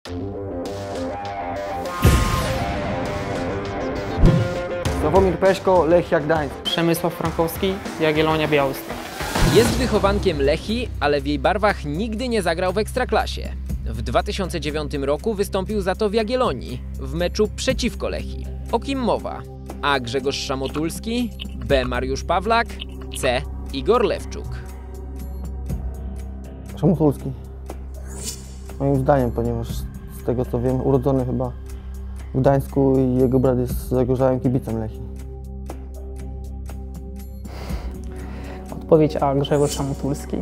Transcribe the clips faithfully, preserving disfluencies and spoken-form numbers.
Sławomir Peszko, Lechia Gdańsk. Przemysław Frankowski, Jagiellonia Białystok. Jest wychowankiem Lechii, ale w jej barwach nigdy nie zagrał w Ekstraklasie. W dwa tysiące dziewiątym roku wystąpił za to w Jagiellonii, w meczu przeciwko Lechii. O kim mowa? A. Grzegorz Szamotulski, B. Mariusz Pawlak, C. Igor Lewczuk. Szamotulski. Moim zdaniem, ponieważ z tego co wiem, urodzony chyba w Gdańsku i jego brat jest zagorzałym kibicem Lechii. Odpowiedź A. Grzegorz Szamotulski.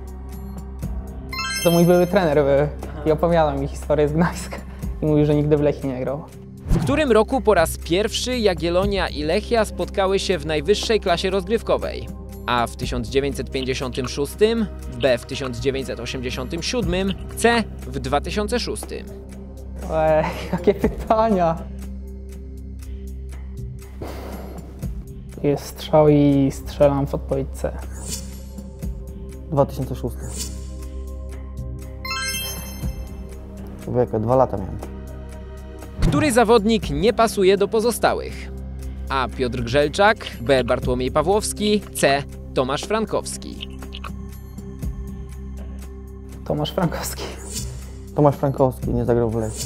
To mój były trener i opowiadał mi historię z Gdańska i mówił, że nigdy w Lechii nie grał. W którym roku po raz pierwszy Jagiellonia i Lechia spotkały się w najwyższej klasie rozgrywkowej? A. w tysiąc dziewięćset pięćdziesiątym szóstym, B. w tysiąc dziewięćset osiemdziesiątym siódmym, C. w dwa tysiące szóstym. Ej, jakie pytania! Jest strzał i strzelam w odpowiedź C. dwa tysiące szósty. Człowieka, dwa lata miałem. Który zawodnik nie pasuje do pozostałych? A. Piotr Grzelczak, B. Bartłomiej Pawłowski, C. Tomasz Frankowski. Tomasz Frankowski. Tomasz Frankowski nie zagrał w Lechii.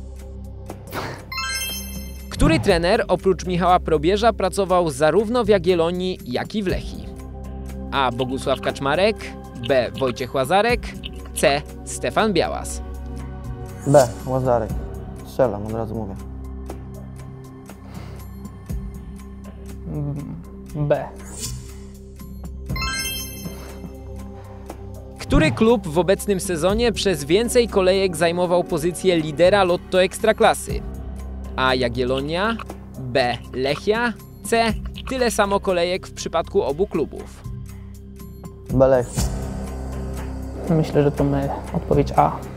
Który trener oprócz Michała Probierza pracował zarówno w Jagiellonii, jak i w Lechii? A. Bogusław Kaczmarek, B. Wojciech Łazarek, C. Stefan Białas. B. Łazarek. Strzelam, od razu mówię. B. Który klub w obecnym sezonie przez więcej kolejek zajmował pozycję lidera Lotto Ekstraklasy? A. Jagiellonia, B. Lechia, C. Tyle samo kolejek w przypadku obu klubów. B. Lechia. Myślę, że to my. Odpowiedź A.